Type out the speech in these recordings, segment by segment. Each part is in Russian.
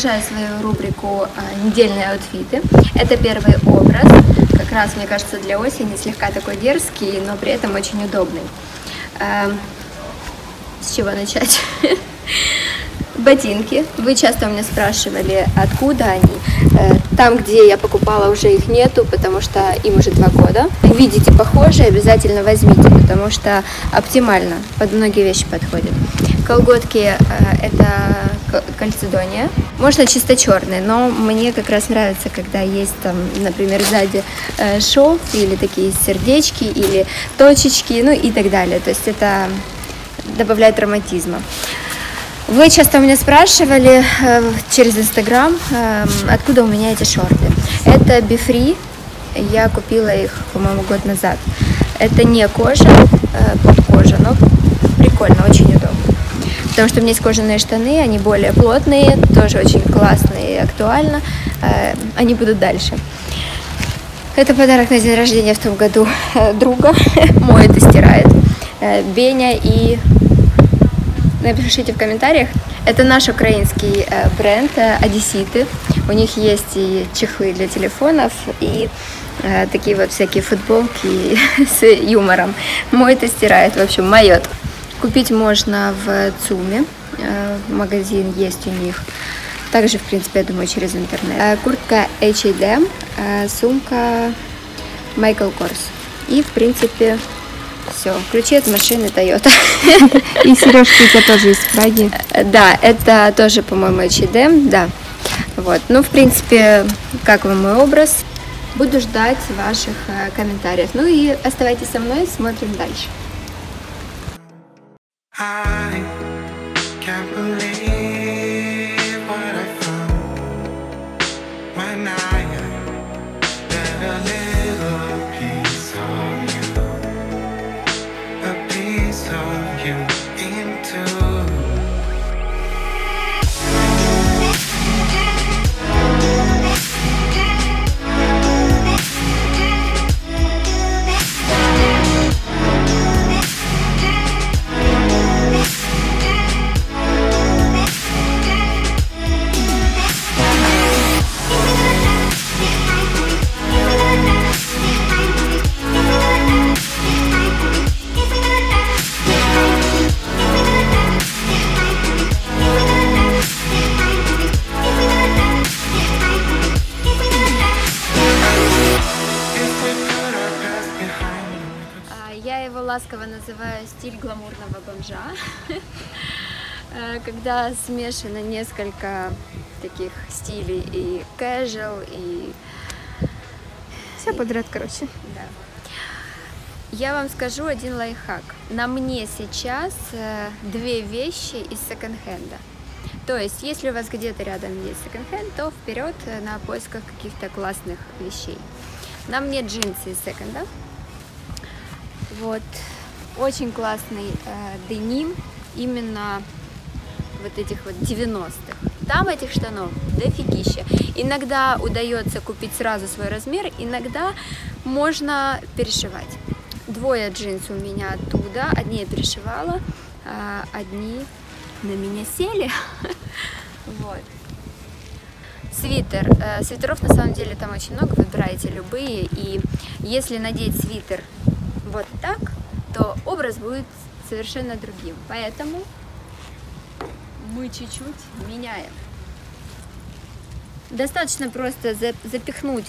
Продолжаю свою рубрику «Недельные аутфиты». Это первый образ, как раз, мне кажется, для осени, слегка такой дерзкий, но при этом очень удобный. С чего начать? Ботинки. Вы часто у меня спрашивали, откуда они. Там, где я покупала, уже их нету, потому что им уже 2 года. Видите похожие, обязательно возьмите, потому что оптимально, под многие вещи подходят. Колготки это кальцедония. Можно чисто черные, но мне как раз нравится, когда есть там, например, сзади шов, или такие сердечки, или точечки, ну и так далее. То есть это добавляет романтизма. Вы часто у меня спрашивали через Инстаграм, откуда у меня эти шорты. Это BeFree, я купила их, по-моему, год назад. Это не кожа, под кожу, но прикольно, очень удобно. Потому что у меня есть кожаные штаны, они более плотные, тоже очень классные и актуально. Они будут дальше. Это подарок на день рождения в том году друга, моет и стирает. Беня и... Напишите в комментариях. Это наш украинский бренд Одесситы. У них есть и чехлы для телефонов, и такие вот всякие футболки с юмором. Моет и стирает, в общем, моет. Купить можно в ЦУМе. Магазин есть у них. Также, в принципе, я думаю, через интернет. Куртка H&M, сумка Michael Kors. И, в принципе... Все, ключи от машины Toyota. И сережки у тебя тоже из Праги. Да, это тоже, по-моему, H&M, да. Вот, ну, в принципе, как вам мой образ? Буду ждать ваших комментариев. Ну и оставайтесь со мной, смотрим дальше. Ласково называю стиль гламурного бомжа, когда смешано несколько таких стилей, и casual, и... Все подряд, короче. Да. Я вам скажу один лайфхак. На мне сейчас 2 вещи из секонд-хенда. То есть, если у вас где-то рядом есть секонд-хенд, то вперед на поисках каких-то классных вещей. На мне джинсы из секонда. Вот, очень классный деним, именно вот этих вот 90-х. Там этих штанов дофигища. Иногда удается купить сразу свой размер, иногда можно перешивать. 2 джинс у меня оттуда, одни я перешивала, одни на меня сели. Вот. Свитер. Свитеров на самом деле там очень много, выбирайте любые. И если надеть свитер вот так, то образ будет совершенно другим. Поэтому мы чуть-чуть меняем. Достаточно просто запихнуть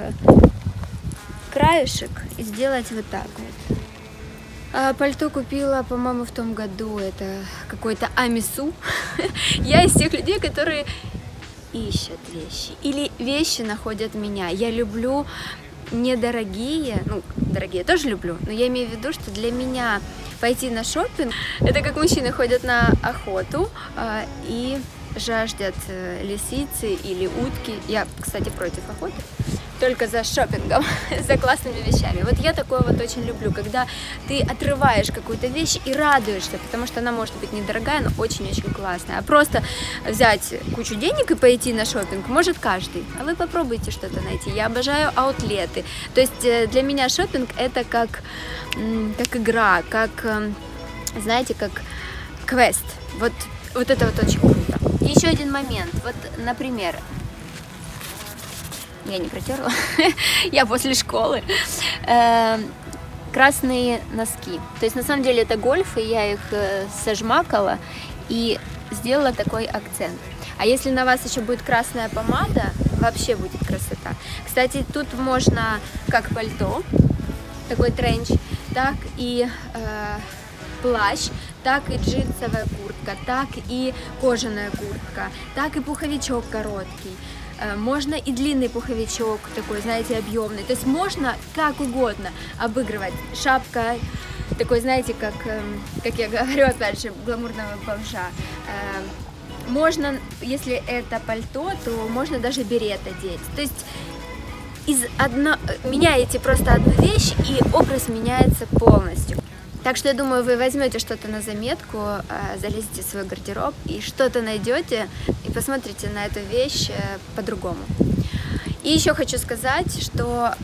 краешек и сделать вот так вот. Пальто купила, по-моему, в том году. Это какой-то Амису. Я из тех людей, которые ищут вещи. Или вещи находят меня. Я люблю недорогие, ну, дорогие тоже люблю, но я имею в виду, что для меня пойти на шопинг, это как мужчины ходят на охоту и жаждут лисицы или утки. Я, кстати, против охоты, только за шопингом, за классными вещами. Вот я такое вот очень люблю, когда ты отрываешь какую-то вещь и радуешься, потому что она может быть недорогая, но очень-очень классная. А просто взять кучу денег и пойти на шопинг может каждый. А вы попробуйте что-то найти. Я обожаю аутлеты. То есть для меня шопинг это как игра, как, знаете, как квест. Вот это вот очень круто. Еще один момент. Вот, например, я не протерла, я после школы. Красные носки. То есть на самом деле это гольф, и я их сожмакала и сделала такой акцент. А если на вас еще будет красная помада, вообще будет красота. Кстати, тут можно как пальто, такой тренч, так и плащ, так и джинсовая куртка, так и кожаная куртка, так и пуховичок короткий. Можно и длинный пуховичок, такой, знаете, объемный. То есть можно как угодно обыгрывать. Шапка, такой, знаете, как я говорю, опять же, гламурного бомжа. Можно, если это пальто, то можно даже берет одеть. То есть меняете просто одну вещь, и образ меняется полностью. Так что я думаю, вы возьмете что-то на заметку, залезете в свой гардероб и что-то найдете, и посмотрите на эту вещь по-другому. И еще хочу сказать, что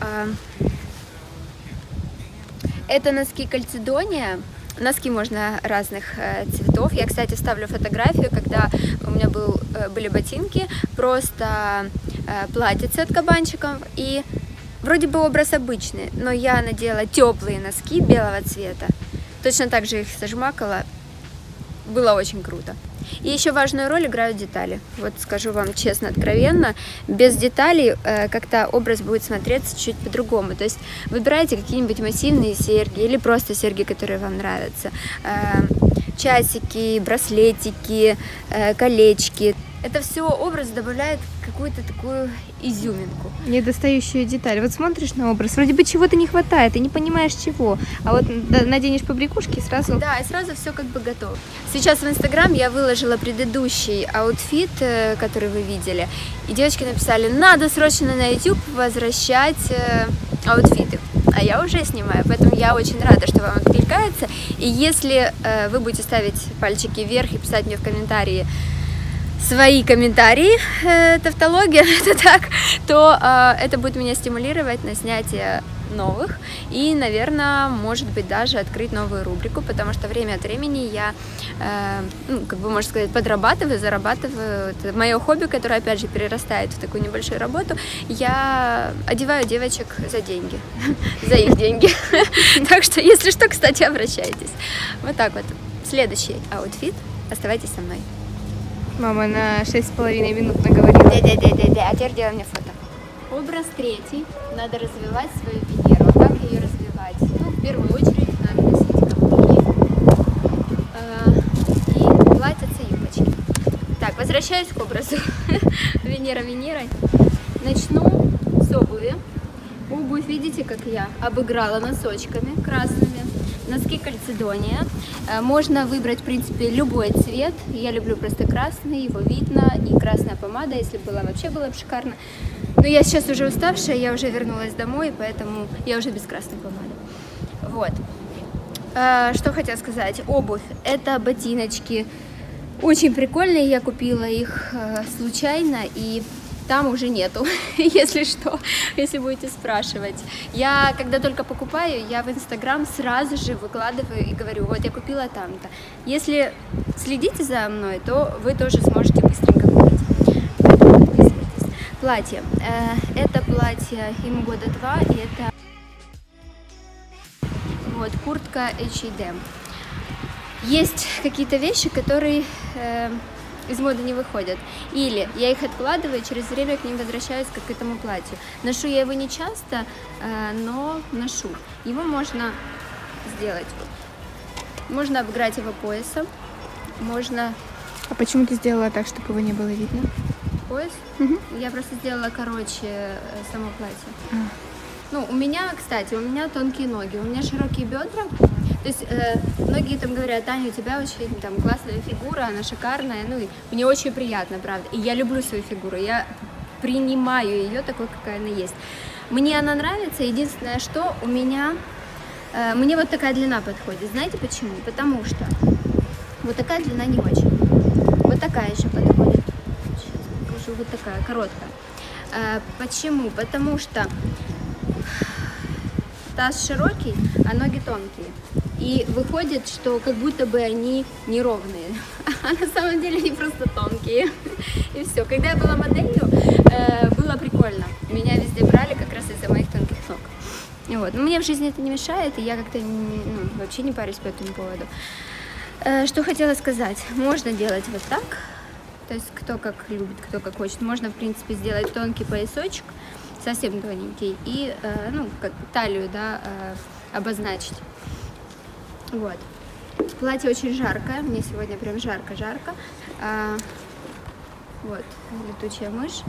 это носки Кальцедония. Носки можно разных цветов. Я, кстати, вставлю фотографию, когда у меня были ботинки, просто платьице от кабанчиков, и вроде бы образ обычный, но я надела теплые носки белого цвета. Точно так же их сожмакала. Было очень круто. И еще важную роль играют детали. Вот скажу вам честно, откровенно, без деталей как-то образ будет смотреться чуть по-другому. То есть выбирайте какие-нибудь массивные серьги или просто серьги, которые вам нравятся. Часики, браслетики, колечки. Это все образ добавляет какую-то такую изюминку. Недостающую деталь. Вот смотришь на образ, вроде бы чего-то не хватает, и не понимаешь чего. А вот наденешь побрякушки и сразу... Да, и сразу все как бы готово. Сейчас в Инстаграм я выложила предыдущий аутфит, который вы видели. И девочки написали, надо срочно на YouTube возвращать аутфиты. А я уже снимаю, поэтому я очень рада, что вам откликается. И если вы будете ставить пальчики вверх и писать мне в комментарии свои комментарии, тавтология, это так, то это будет меня стимулировать на снятие новых и, наверное, может быть, даже открыть новую рубрику, потому что время от времени я, как бы можно сказать, подрабатываю, зарабатываю. Это мое хобби, которое, опять же, перерастает в такую небольшую работу. Я одеваю девочек за деньги, за их деньги. Так что, если что, кстати, обращайтесь. Вот так вот. Следующий аутфит. Оставайтесь со мной. Мама на 6,5 минут наговорила. А теперь делай мне фото. Образ третий. Надо развивать свою Венеру. Как ее развивать? Ну, в первую очередь, надо носить каблуки и платьица, юбочки. Так, возвращаюсь к образу. Венера Венерой. Начну с обуви. Обувь, видите, как я обыграла носочками красными. Носки Кальцедония. Можно выбрать, в принципе, любой цвет. Я люблю просто красный, его видно. И красная помада, если была, вообще было бы шикарно. Но я сейчас уже уставшая, я уже вернулась домой, поэтому я уже без красной помады. Вот. Что хотела сказать. Обувь. Это ботиночки. Очень прикольные. Я купила их случайно, и там уже нету, если что, если будете спрашивать. Я, когда только покупаю, я в Инстаграм сразу же выкладываю и говорю, вот я купила там-то. Если следите за мной, то вы тоже сможете быстренько купить. Платье. Это платье, ему года 2, и это вот куртка H&M. Есть какие-то вещи, которые из моды не выходят. Или я их откладываю, через время к ним возвращаюсь, как к этому платью. Ношу я его не часто, но ношу. Его можно сделать. Можно обыграть его поясом. Можно... А почему ты сделала так, чтобы его не было видно? Пояс? Угу. Я просто сделала короче само платье. Ну, у меня, кстати, у меня тонкие ноги, у меня широкие бедра. То есть многие там говорят, Таня, у тебя очень там классная фигура, она шикарная. Ну, и мне очень приятно, правда. И я люблю свою фигуру, я принимаю ее такой, какая она есть. Мне она нравится, единственное, что у меня, мне вот такая длина подходит. Знаете почему? Потому что вот такая длина не очень. Вот такая еще подходит. Сейчас покажу, вот такая, короткая. Почему? Потому что таз широкий, а ноги тонкие. И выходит, что как будто бы они неровные. а на самом деле они просто тонкие. И все. Когда я была моделью, было прикольно. Меня везде брали как раз из-за моих тонких ног. Вот. Но мне в жизни это не мешает, и я как-то вообще не парюсь по этому поводу. Что хотела сказать. Можно делать вот так. То есть кто как любит, кто как хочет. Можно, в принципе, сделать тонкий поясочек, совсем тоненький, и, ну, как талию, да, обозначить. Вот. Платье очень жаркое, мне сегодня прям жарко-жарко. Вот, летучая мышь.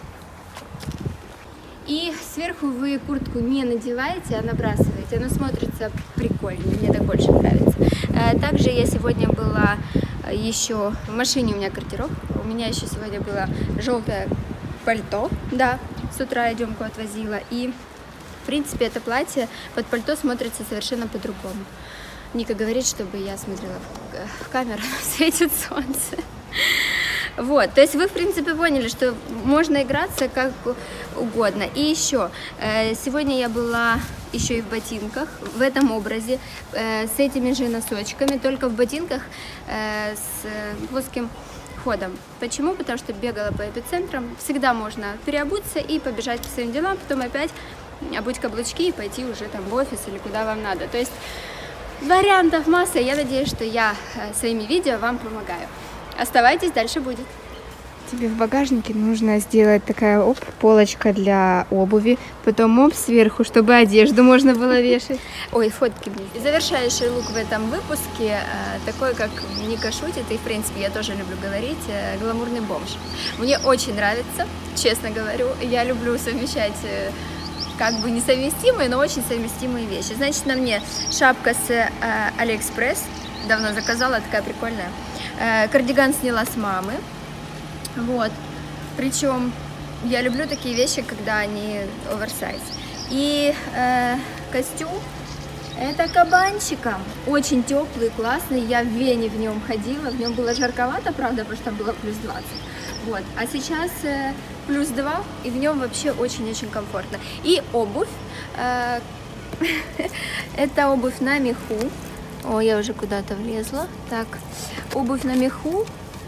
И сверху вы куртку не надеваете, а набрасываете. Она смотрится прикольнее, мне так больше нравится. Также я сегодня была еще в машине, у меня гардероб. У меня еще сегодня было желтое пальто, да, с утра я Демку отвозила. И, в принципе, это платье под пальто смотрится совершенно по-другому. Ника говорит, чтобы я смотрела в камеру, светит солнце. Вот, то есть вы, в принципе, поняли, что можно играться как угодно. И еще, сегодня я была еще и в ботинках, в этом образе, с этими же носочками, только в ботинках с плоским ходом. Почему? Потому что бегала по эпицентрам, всегда можно переобуться и побежать по своим делам, потом опять обуть каблучки и пойти уже там в офис или куда вам надо. То есть вариантов масса, я надеюсь, что я своими видео вам помогаю. Оставайтесь, дальше будет. Тебе в багажнике нужно сделать такая полочка для обуви, потом сверху, чтобы одежду можно было вешать. Ой, фотки мне. И завершающий лук в этом выпуске, такой, как Ника шутит, и в принципе я тоже люблю говорить, гламурный бомж. Мне очень нравится, честно говорю, я люблю совмещать как бы несовместимые, но очень совместимые вещи. Значит, на мне шапка с Алиэкспресс, давно заказала, такая прикольная. Кардиган сняла с мамы, вот, причем я люблю такие вещи, когда они оверсайз. И костюм, это кабанчиком, очень теплый, классный, я в Вене в нем ходила, в нем было жарковато, правда, потому что там было плюс 20, вот, а сейчас плюс 2, и в нем вообще очень-очень комфортно. И обувь, это обувь на меху. О, я уже куда-то влезла. Так, обувь на меху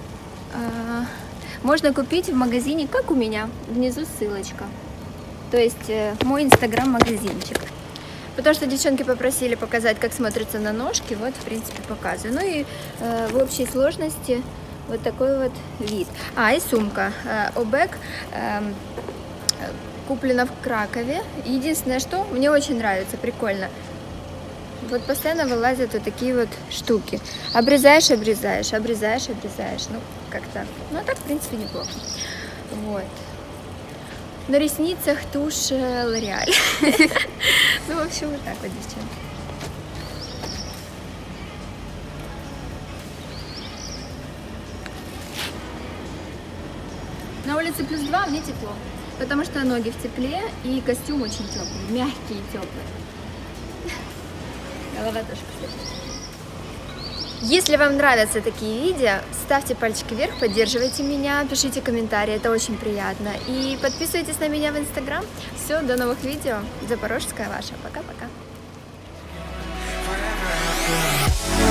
можно купить в магазине, как у меня. Внизу ссылочка. То есть мой инстаграм-магазинчик. Потому что девчонки попросили показать, как смотрится на ножки. Вот, в принципе, показываю. Ну и в общей сложности вот такой вот вид. И сумка. Обек. Куплена в Кракове. Единственное, что мне очень нравится, прикольно. Вот постоянно вылазят вот такие вот штуки. Обрезаешь, обрезаешь, обрезаешь, обрезаешь. Ну, как-то. Ну, а так, в принципе, неплохо. Вот. На ресницах тушь L'Oréal. Ну, в общем, вот так вот, девчонки. На улице плюс 2, мне тепло. Потому что ноги в тепле и костюм очень теплый, мягкий и теплый. Голова тоже, кстати. Если вам нравятся такие видео, ставьте пальчики вверх, поддерживайте меня, пишите комментарии, это очень приятно. И подписывайтесь на меня в Инстаграм. Все, до новых видео. Запорожская ваша. Пока-пока.